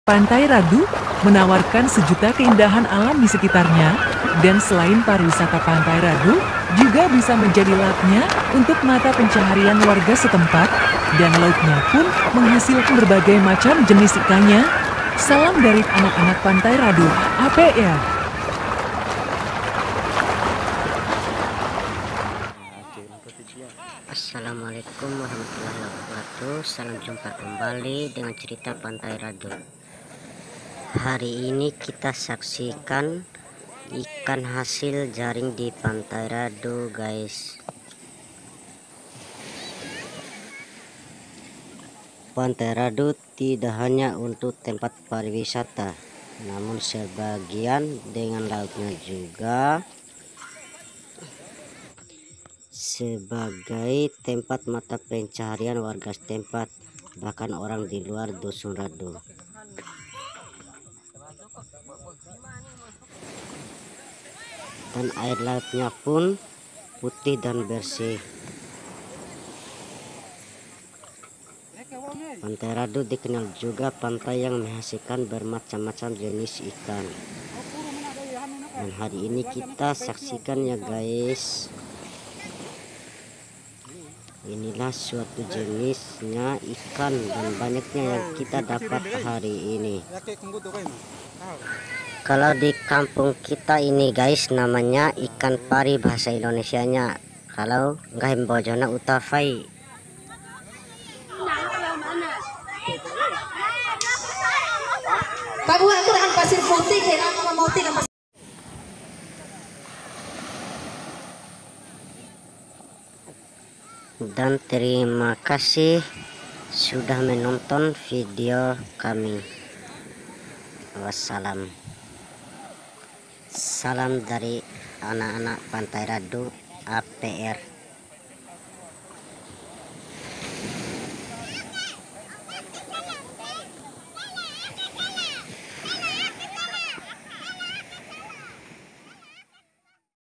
Pantai Radu menawarkan sejuta keindahan alam di sekitarnya, dan selain pariwisata Pantai Radu, juga bisa menjadi lapnya untuk mata pencaharian warga setempat, dan lautnya pun menghasilkan berbagai macam jenis ikannya. Salam dari anak-anak Pantai Radu, apa ya? Assalamualaikum warahmatullahi wabarakatuh. Salam jumpa kembali dengan cerita Pantai Radu. Hari ini kita saksikan ikan hasil jaring di Pantai Radu, guys. Pantai Radu tidak hanya untuk tempat pariwisata, namun sebagian dengan lautnya juga sebagai tempat mata pencaharian warga setempat, bahkan orang di luar dusun Radu. Dan air lautnya pun putih dan bersih. Pantai Radu dikenal juga pantai yang menghasilkan bermacam-macam jenis ikan. Dan hari ini kita saksikan ya, guys. Inilah suatu jenisnya ikan dan banyaknya yang kita dapat hari ini. Kalau di kampung kita ini, guys, namanya ikan pari bahasa Indonesianya. Kalau nggak bojona utafai. Kamu aku akan pasir putih kira mau tidak. Dan terima kasih sudah menonton video kami. Wassalam. Salam dari anak-anak Pantai Radu APR.